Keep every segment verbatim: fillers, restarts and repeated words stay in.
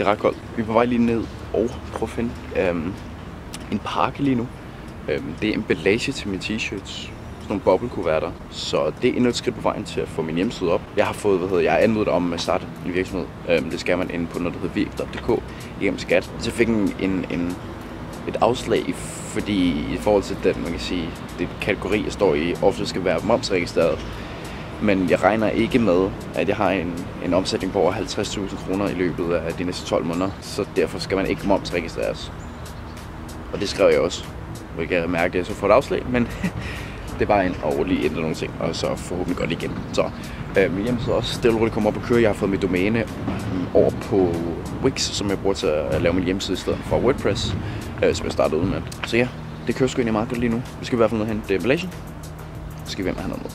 Det er ret koldt. Vi er på vej lige ned og prøve at finde øhm, en pakke lige nu. Øhm, det er emballage til mine t-shirts. Sådan nogle boblekuverter. Så det er endnu et skridt på vejen til at få min hjemmeside op. Jeg har fået, hvad hedder jeg, er anmodet om at starte en virksomhed. Øhm, det skal man inde på noget, der hedder virk punktum d k igennem skat. Så jeg fik en, en, en, et afslag, fordi i forhold til den, man kan sige, det kategori, jeg står i, ofte skal være momsregistreret. Men jeg regner ikke med, at jeg har en, en omsætning på over halvtreds tusind kroner i løbet af de næste tolv måneder. Så derfor skal man ikke momsregistreres. Og det skrev jeg også. Jeg kan mærke, at jeg så får et afslag, men det er bare en og lige ændre nogle ting, og så forhåbentlig godt igennem. Så øh, min hjemmeside også stille og roligt kommer op og køre. Jeg har fået mit domæne øh, over på Wix, som jeg bruger til at lave min hjemmeside i stedet for WordPress, øh, som jeg startede uden at. Så ja, det kører sgu egentlig meget godt lige nu. Vi skal i hvert fald ned og hente emballage. Så skal vi hjem og have noget med.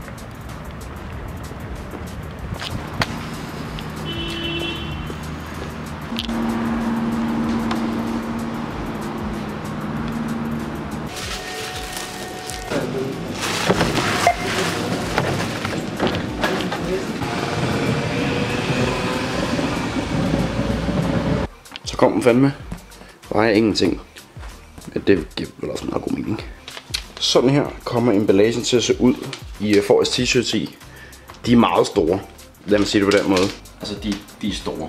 Så kom den fandme. Vejer ingenting. Men det giver vel også meget god mening. Sådan her kommer emballagen til at se ud i Forrest t-shirts i. De er meget store. Lad mig sige det på den måde. Altså de, de er store.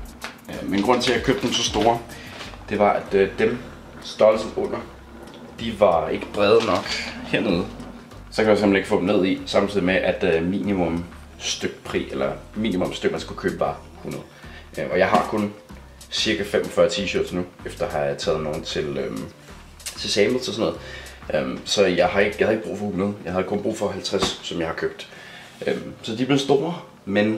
Men grund til at jeg købte dem så store, det var at øh, dem størrelsen under, de var ikke brede nok hernede. Så kan jeg simpelthen ikke få dem ned i, samtidig med at øh, minimum styk pris, eller minimum styk man skulle købe var hundrede. Øh, og jeg har kun cirka femogfyrre t-shirts nu, efter at have taget nogen til, øhm, til samples og sådan noget. Øhm, så jeg har, ikke, jeg har ikke brug for hundrede, jeg har kun brug for halvtreds, som jeg har købt. Øhm, så de bliver store, men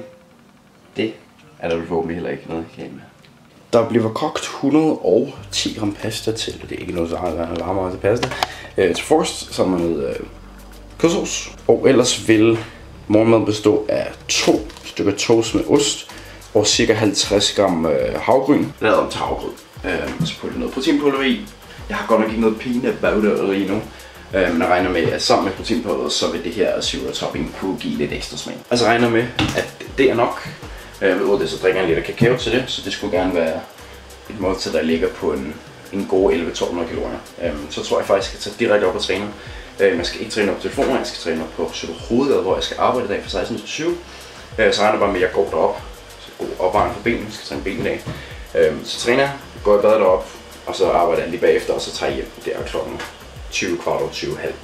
det er der forhåbentlig heller ikke noget galt med. Der bliver kogt et hundrede og ti gram pasta til, det er ikke noget så meget til pasta, øh, til Forrest, sammen med øh, kødsovs. Og ellers vil morgenmaden bestå af to stykker toast med ost, og cirka halvtreds gram øh, havgryn, lavet om til havgryn. Øh, så putter jeg noget proteinpulver i. Jeg har godt nok ikke noget peanut butter i nu, øh, men jeg regner med, at sammen med proteinpulver, så vil det her zero topping kunne give lidt ekstra smag. Altså jeg regner med, at det er nok. Øh, Udover det, så drikker jeg en liter kakao til det, så det skulle gerne være et måltid, der ligger på en, en god elleve til tolv hundrede kalorier. Øh, så tror jeg faktisk, at jeg skal tage direkte op og træne. Øh, jeg skal ikke træne op på telefonen, jeg skal træne op på hovedet, hvor jeg skal arbejde i dag fra seksten til tyve. Øh, så regner jeg bare med, at jeg går derop. God opvarmning på benene, skal træne benene af. Øhm, så træner jeg, går i bad derop, og så arbejder jeg lige bagefter, og så tager jeg hjem. Det er klokken tyve, kvart over tyve, halv.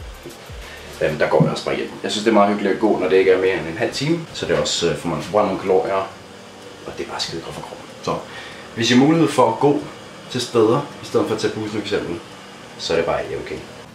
Øhm, der går jeg også bare hjem. Jeg synes, det er meget hyggeligt at gå, når det ikke er mere end en halv time. Så det er også, øh, får man forbrændt nogle kalorier, og det er bare skide godt for kroppen. Så hvis I har mulighed for at gå til steder, i stedet for at tage bussen for eksempel, så er det bare ikke okay.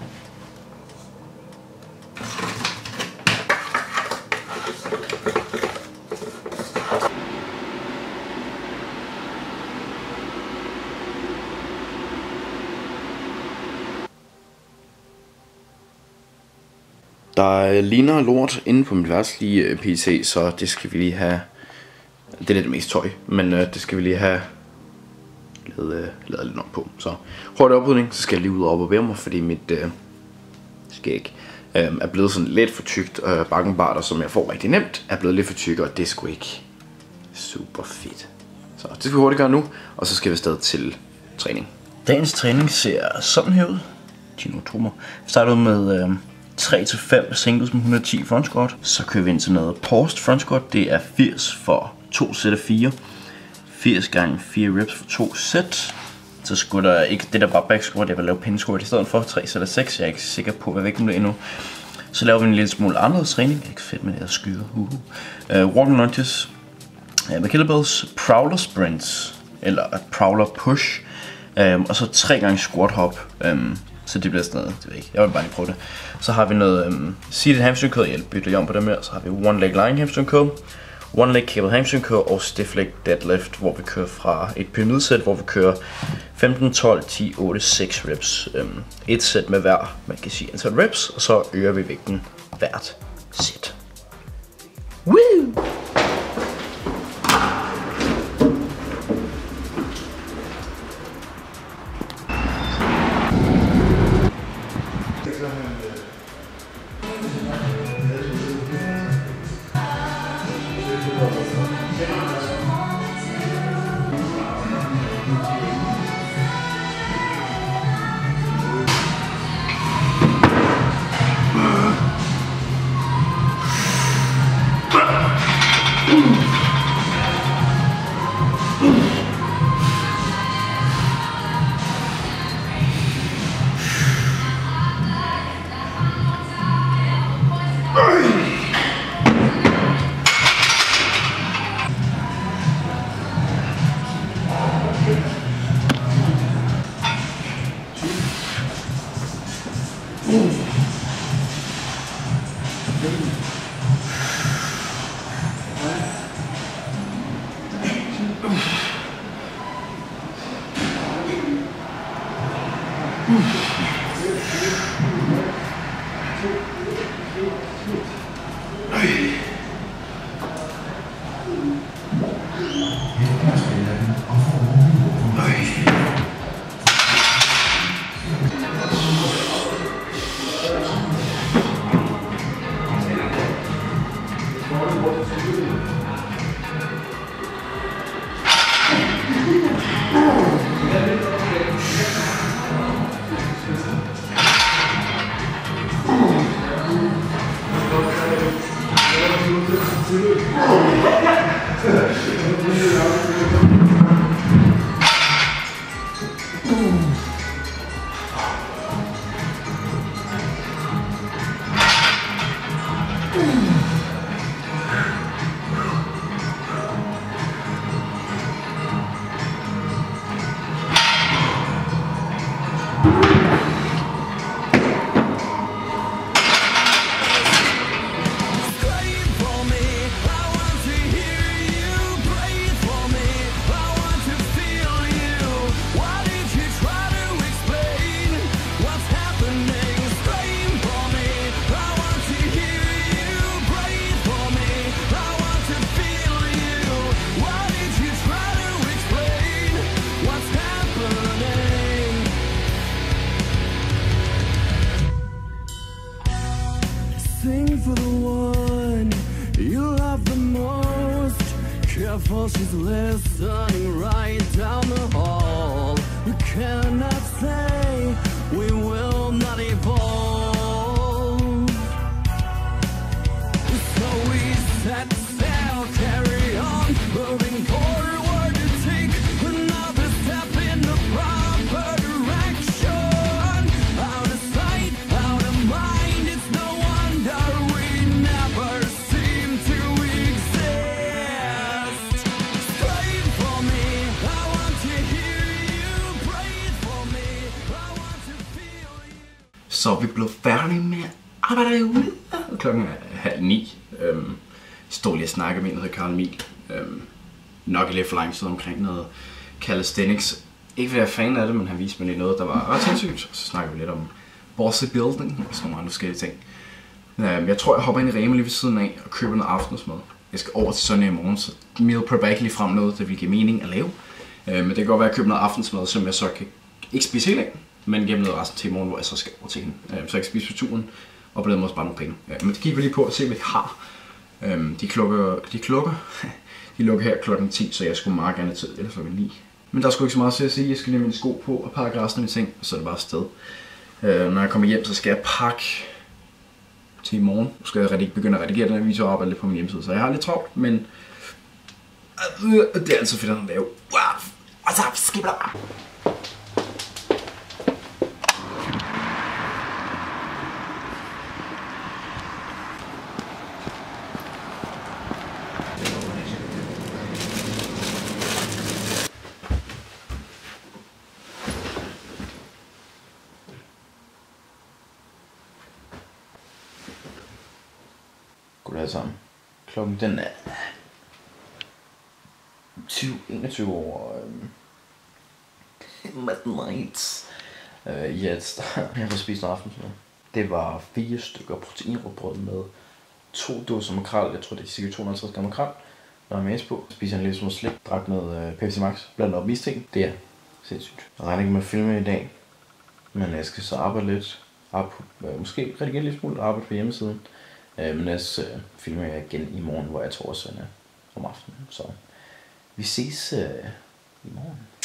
Der ligner lort inde på mit værtslige P C, så det skal vi lige have. Det er lidt det mest tøj, men øh, det skal vi lige have lavet, øh, lavet lidt om på. Så hurtig oprydning, så skal jeg lige ud og operere mig, fordi mit øh, skæg øh, er blevet sådan lidt for tykt. Øh, bakkenbarter, som jeg får rigtig nemt, er blevet lidt for tyk, og det er sgu ikke super fedt. Så det skal vi hurtigt gøre nu, og så skal vi afsted til træning. Dagens træning ser sådan her ud. Gino Trummer. Vi starter ud med øh, tre til fem singles med et hundrede og ti front squat. Så kører vi ind til noget paused front squat. Det er firs for to sæt af fire. firs gange fire reps for to sæt. Så skulle der ikke det der bare back squat, jeg vil lave pin squat i stedet for tre sæt af seks. Jeg er ikke sikker på, hvad vægten bliver endnu. Så laver vi en lille smule anderledes træning. Ikke fedt med det her skygge. Uh -huh. uh, walking lunges uh, med kettlebells, prowler sprints eller et prowler push. Um, og så tre gange squat hop. Um, Så det bliver sådan noget, det ved jeg ikke, jeg vil bare lige prøve det. Så har vi noget um, seated hamstring curl, jeg bytter lige om på dem her. Så har vi one leg lying hamstring curl, one leg cable hamstring curl og stiff leg deadlift, hvor vi kører fra et pyramidesæt, hvor vi kører femten, tolv, ti, otte, seks reps. Um, et sæt med hver, man kan sige antal reps, og så øger vi vægten hvert sæt. Woo! Sing for the one you love the most. Careful, she's listening right down the hall. You cannot say we will not evolve. So we set sail, carry on, moving forward to take another step in the proper direction. Out of sight, out of mind, it's no wonder we never seem to exist. Scream for me, I want to hear you. Pray for me, I want to feel you. Så vi blev færdige med at arbejde derude. Klokken er halv ni. Øhm, stod lige og snakkede med en, der hedder Karl Emil. Øhm, nok lidt for lang tid omkring noget calisthenics. Ikke fordi jeg er fan af det, men han viste mig lige noget, der var ret sindssygt. Så snakkede vi lidt om bossy building og sådan nogle andre forskellige ting. Øhm, jeg tror, jeg hopper ind i Rema lige ved siden af og køber noget aftensmad. Jeg skal over til Sonja i morgen, så meal prep er ikke lige frem noget, der vil give mening at lave. Øhm, men det kan godt være, at jeg køber noget aftensmad, som jeg så kan ikke spise helt af, men gennem noget resten til i morgen, hvor jeg så skal over til hende. Øhm, så jeg kan spise på turen, og på den måde spare nogle penge. Ja, men det kigger vi lige på og se, hvad de har. Øhm, de klukker, de klukker, de lukker her klokken ti, så jeg skulle meget gerne tid, eller klokken ni. Men der er sgu ikke så meget til at sige. Jeg skal lige have mine sko på og pakke resten af mine ting, og så er det bare afsted. Øh, når jeg kommer hjem, så skal jeg pakke til i morgen. Nu skal jeg rigtig begynde at redigere den her video og arbejde lidt på min hjemmeside, så jeg har lidt travlt, men det er altså fedt at lave. Og så skipper der. Goddag sammen. Klokken den er tyve enogtyve over øhm, midnight. Øh, ja, jeg har spist en aftensmad. Det var fire stykker proteinråbrød med to dåser makrel. Jeg tror det er cirka to hundrede og halvtreds gram makrel. Der er mæs på. Spiser en lille smule slik. Drak noget øh, Pepsi Max. Blandt op misting. Det er sindssygt. Jeg regner ikke med at filme i dag. Men jeg skal så arbejde lidt. Arbejde på, øh, måske redigere lidt smule. Arbejde på hjemmesiden. Øh, men ellers øh, filmer jeg igen i morgen, hvor jeg tror også er om aftenen. Så vi ses øh, i morgen.